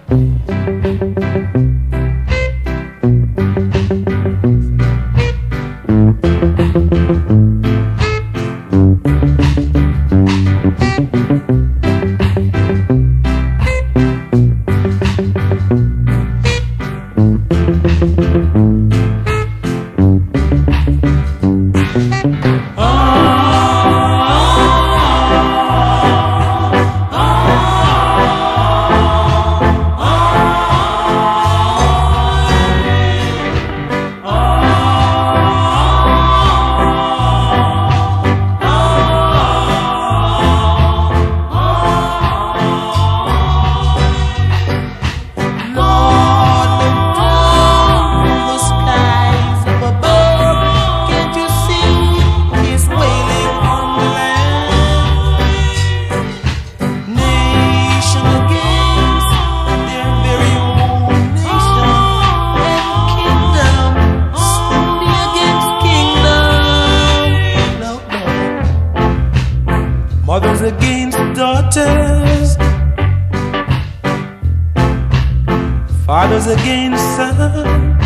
Mothers against daughters, fathers against sons,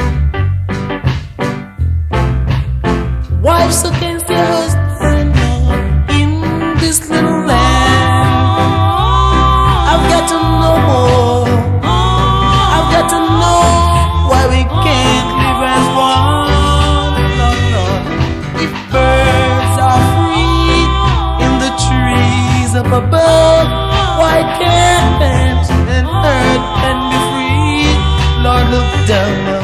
wives against their husbands in this little land. I've got to know more. I've got to know why we can't live as one. Lord, Lord. If birds are free in the trees up above, why can't heavens and earth can be free? Lord, look down now.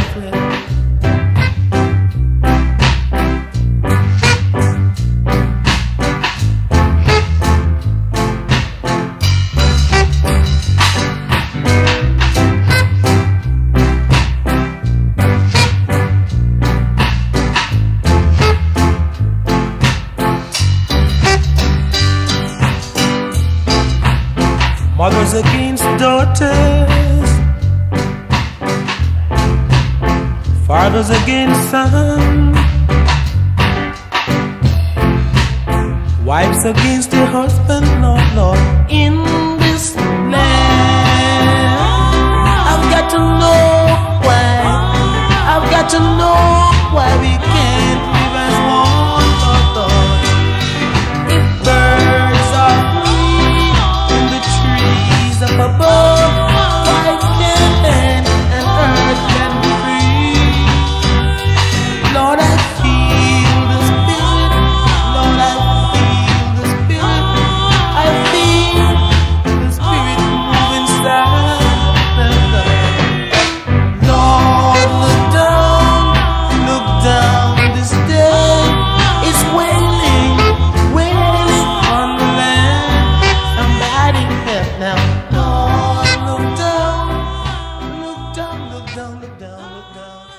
Mothers against daughters, fathers against sons, wives against their husbands, Lord, Lord, In this land, I've got to know why. I've got to know why we can't live as one, Lord, Lord. If birds are free in the trees up above, why can't heaven and earth can be free? Lord, I feel the Spirit. Lord, I feel the Spirit. I feel the Spirit move inside. Lord, look down this day. It's wailing, wailing on the land. Somebody help now. Lord, look down, look down, look down, look down, look down.